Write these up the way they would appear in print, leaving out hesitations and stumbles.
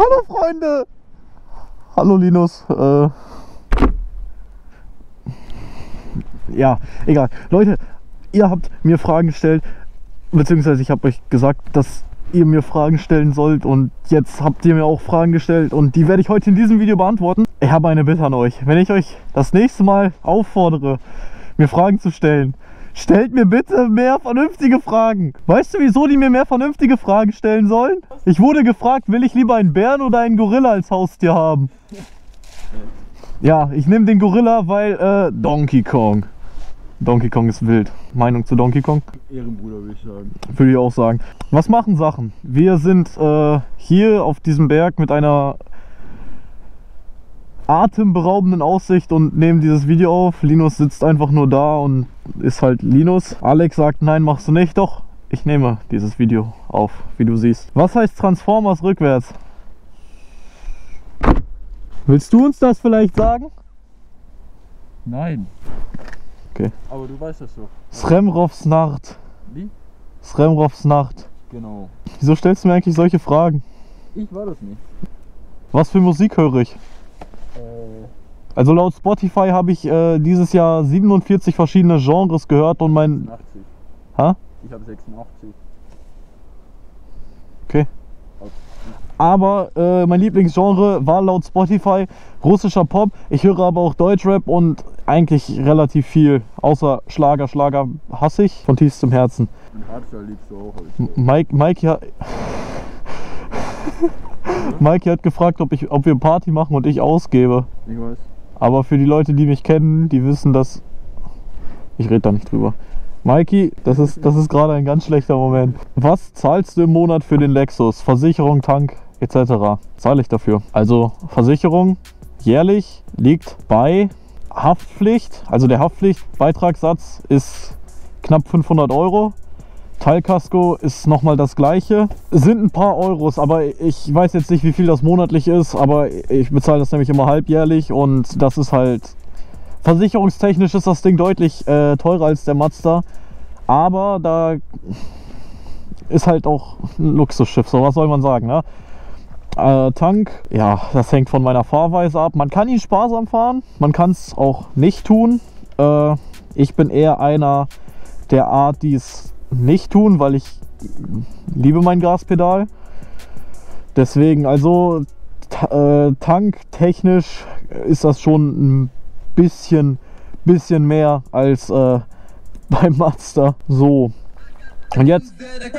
Hallo Freunde! Hallo Linus. Ja, egal. Leute, ihr habt mir Fragen gestellt, beziehungsweise ich habe euch gesagt, dass ihr mir Fragen stellen sollt und jetzt habt ihr mir auch Fragen gestellt und die werde ich heute in diesem Video beantworten. Ich habe eine Bitte an euch. Wenn ich euch das nächste Mal auffordere, mir Fragen zu stellen, stellt mir bitte mehr vernünftige Fragen. Weißt du, wieso die mir mehr vernünftige Fragen stellen sollen? Ich wurde gefragt, will ich lieber einen Bären oder einen Gorilla als Haustier haben? Ja, ich nehme den Gorilla, weil Donkey Kong. Donkey Kong ist wild. Meinung zu Donkey Kong? Ehrenbruder, würde ich sagen. Würde ich auch sagen. Was machen Sachen? Wir sind hier auf diesem Berg mit einer atemberaubenden Aussicht und nehmen dieses Video auf. Linus sitzt einfach nur da und ist halt Linus. Alex sagt, nein, machst du nicht. Doch, ich nehme dieses Video auf, wie du siehst. Was heißt Transformers rückwärts? Willst du uns das vielleicht sagen? Nein. Okay. Aber du weißt das doch. Sremrovs Nacht. Wie? Sremrovs Nacht. Genau. Wieso stellst du mir eigentlich solche Fragen? Ich war das nicht. Was für Musik höre ich? Also laut Spotify habe ich dieses Jahr 47 verschiedene Genres gehört und mein... 86. Ha? Ich habe 86. Okay. Aber mein Lieblingsgenre war laut Spotify russischer Pop. Ich höre aber auch Deutschrap und eigentlich relativ viel. Außer Schlager. Schlager hasse ich von tiefstem Herzen. Und Hardstyle liebst du auch. Mikey hat gefragt, ob wir Party machen und ich ausgebe. Ich weiß. Aber für die Leute, die mich kennen, die wissen, dass... Ich rede da nicht drüber. Mikey, das ist gerade ein ganz schlechter Moment. Was zahlst du im Monat für den Lexus? Versicherung, Tank etc. Zahle ich dafür. Also Versicherung jährlich liegt bei Haftpflicht. Also der Haftpflichtbeitragssatz ist knapp 500 €. Teilkasko ist nochmal das gleiche. Sind ein paar Euros, aber ich weiß jetzt nicht, wie viel das monatlich ist. Aber ich bezahle das nämlich immer halbjährlich und das ist halt... Versicherungstechnisch ist das Ding deutlich teurer als der Mazda, aber da ist halt auch ein Luxusschiff, so was soll man sagen, ne? Tank, ja, das hängt von meiner Fahrweise ab. Man kann ihn sparsam fahren, man kann es auch nicht tun. Ich bin eher einer der Art, die es nicht tun, weil ich liebe mein Gaspedal. Deswegen, also tanktechnisch ist das schon ein bisschen mehr als beim Mazda. So, und jetzt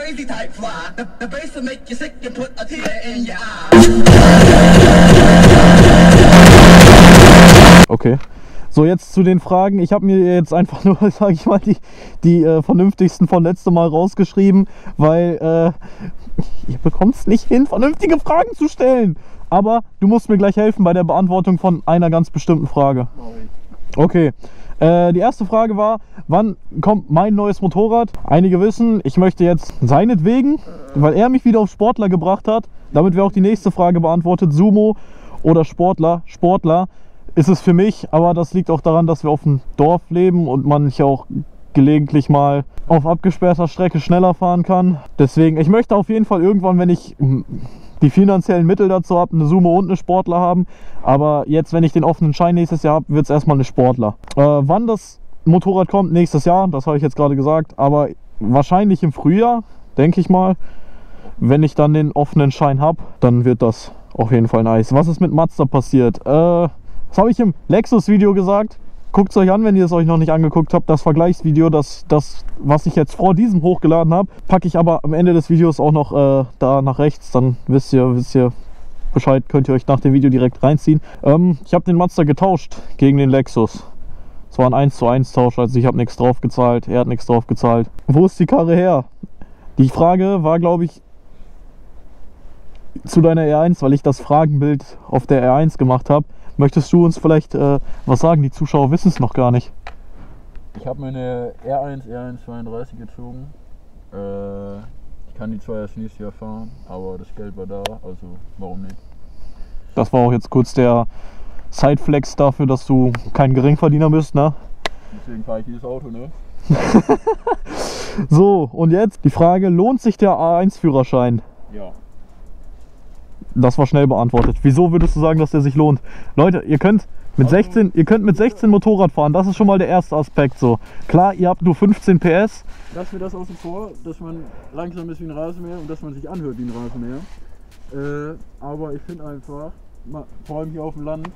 okay, so jetzt zu den Fragen. Ich habe mir jetzt einfach nur, sage ich mal, die vernünftigsten von letztem Mal rausgeschrieben, weil ihr bekommt es nicht hin, vernünftige Fragen zu stellen. Aber du musst mir gleich helfen bei der Beantwortung von einer ganz bestimmten Frage. Okay, die erste Frage war, wann kommt mein neues Motorrad? Einige wissen, ich möchte jetzt seinetwegen, weil er mich wieder auf Sportler gebracht hat, damit wäre auch die nächste Frage beantwortet, Sumo oder Sportler. Sportler ist es für mich, aber das liegt auch daran, dass wir auf dem Dorf leben und man hier auch gelegentlich mal auf abgesperrter Strecke schneller fahren kann. Deswegen, ich möchte auf jeden Fall irgendwann, wenn ich die finanziellen Mittel dazu habe, eine Sumo und eine Sportler haben. Aber jetzt, wenn ich den offenen Schein nächstes Jahr habe, wird es erstmal eine Sportler. Wann das Motorrad kommt, nächstes Jahr, das habe ich jetzt gerade gesagt, aber wahrscheinlich im Frühjahr, denke ich mal. Wenn ich dann den offenen Schein habe, dann wird das auf jeden Fall nice. Was ist mit Mazda passiert? Das habe ich im Lexus-Video gesagt. Guckt es euch an, wenn ihr es euch noch nicht angeguckt habt. Das Vergleichsvideo, das was ich jetzt vor diesem hochgeladen habe, packe ich aber am Ende des Videos auch noch da nach rechts. Dann wisst ihr Bescheid, könnt ihr euch nach dem Video direkt reinziehen. Ich habe den Mazda getauscht gegen den Lexus. Es war ein 1:1 Tausch, also ich habe nichts drauf gezahlt, er hat nichts drauf gezahlt. Wo ist die Karre her? Die Frage war, glaube ich, zu deiner R1, weil ich das Fragenbild auf der R1 gemacht habe. Möchtest du uns vielleicht was sagen? Die Zuschauer wissen es noch gar nicht. Ich habe meine R1 32 gezogen. Ich kann die zwar erst nächstes Jahr fahren, aber das Geld war da, also warum nicht? Das war auch jetzt kurz der Sideflex dafür, dass du kein Geringverdiener bist, ne? Deswegen fahre ich dieses Auto, ne? So, und jetzt die Frage, lohnt sich der A1-Führerschein? Ja. Das war schnell beantwortet. Wieso würdest du sagen, dass der sich lohnt? Leute, ihr könnt mit 16 Motorrad fahren. Das ist schon mal der erste Aspekt so. Klar, ihr habt nur 15 PS. Lass mir das außen vor, dass man langsam ist wie ein Rasenmäher und dass man sich anhört wie ein Rasenmäher. Aber ich finde einfach, vor allem hier auf dem Land,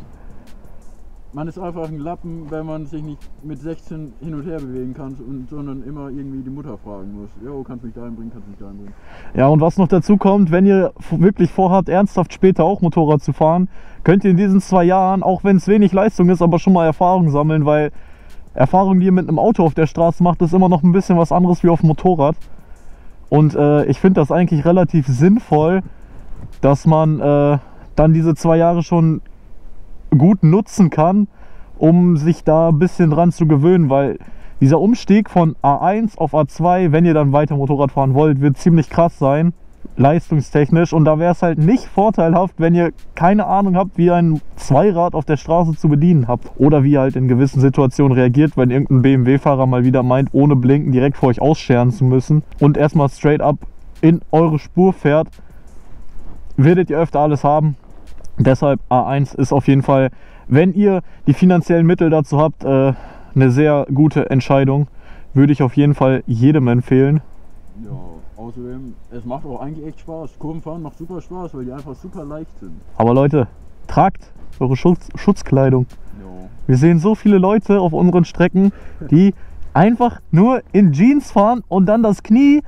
man ist einfach ein Lappen, wenn man sich nicht mit 16 hin und her bewegen kann, sondern immer irgendwie die Mutter fragen muss. Jo, kannst du mich da einbringen, kannst du mich da einbringen. Ja, und was noch dazu kommt, wenn ihr wirklich vorhabt, ernsthaft später auch Motorrad zu fahren, könnt ihr in diesen 2 Jahren, auch wenn es wenig Leistung ist, aber schon mal Erfahrung sammeln, weil Erfahrung, die ihr mit einem Auto auf der Straße macht, ist immer noch ein bisschen was anderes wie auf dem Motorrad. Und ich finde das eigentlich relativ sinnvoll, dass man dann diese 2 Jahre schon gut nutzen kann, um sich da ein bisschen dran zu gewöhnen, weil dieser Umstieg von A1 auf A2, wenn ihr dann weiter Motorrad fahren wollt, wird ziemlich krass sein, leistungstechnisch, und da wäre es halt nicht vorteilhaft, wenn ihr keine Ahnung habt, wie ihr ein Zweirad auf der Straße zu bedienen habt oder wie ihr halt in gewissen Situationen reagiert, wenn irgendein BMW-Fahrer mal wieder meint, ohne Blinken direkt vor euch ausscheren zu müssen und erstmal straight up in eure Spur fährt, werdet ihr öfter alles haben. Deshalb A1 ist auf jeden Fall, wenn ihr die finanziellen Mittel dazu habt, eine sehr gute Entscheidung. Würde ich auf jeden Fall jedem empfehlen. Ja, außerdem, es macht auch eigentlich echt Spaß. Kurvenfahren macht super Spaß, weil die einfach super leicht sind. Aber Leute, tragt eure Schutzkleidung. Jo. Wir sehen so viele Leute auf unseren Strecken, die einfach nur in Jeans fahren und dann das Knie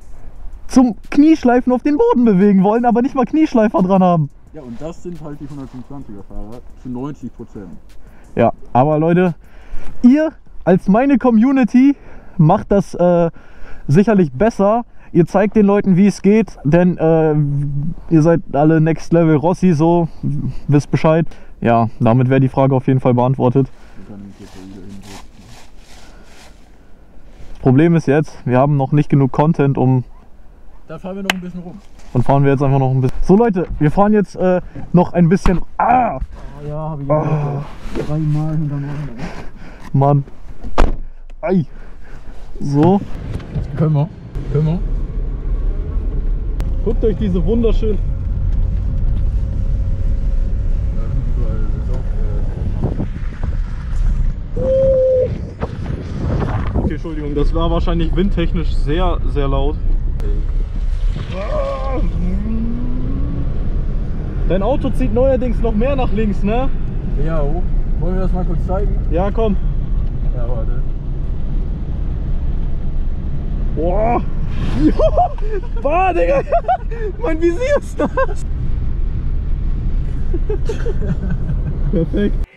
zum Knieschleifen auf den Boden bewegen wollen, aber nicht mal Knieschleifer dran haben. Ja, und das sind halt die 125er Fahrer zu 90%. Ja, aber Leute, ihr als meine Community macht das sicherlich besser. Ihr zeigt den Leuten, wie es geht, denn ihr seid alle Next Level Rossi, so, wisst Bescheid. Ja, damit wäre die Frage auf jeden Fall beantwortet. Das Problem ist jetzt, wir haben noch nicht genug Content, um... Da fahren wir noch ein bisschen rum. Dann fahren wir jetzt einfach noch ein bisschen... So Leute, wir fahren jetzt noch ein bisschen... Ah! Ja, habe ich auch 3 Mal hintereinander. Mann. Ei. So. Können wir. Guckt euch diese wunderschönen... Okay, Entschuldigung, das war wahrscheinlich windtechnisch sehr, sehr laut. Dein Auto zieht neuerdings noch mehr nach links, ne? Ja, wollen wir das mal kurz zeigen? Ja, komm. Ja, warte. Boah! Ja! Boah, Digga! Mein Visier ist das! Perfekt.